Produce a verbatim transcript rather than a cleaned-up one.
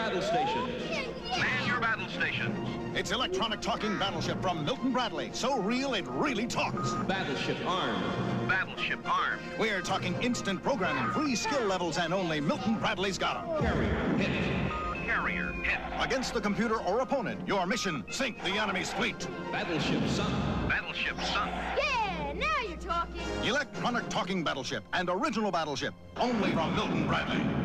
battle stations. Man your battle stations. It's electronic talking battleship from Milton Bradley. So real, it really talks. Battleship armed. Battleship armed. We're talking instant programming, free skill levels, and only Milton Bradley's got 'em. Carrier hit. Carrier hit. Against the computer or opponent, your mission, sink the enemy's fleet. Battleship sunk. Battleship sunk. Yeah, now you're talking. Electronic talking battleship and original battleship, only from Milton Bradley.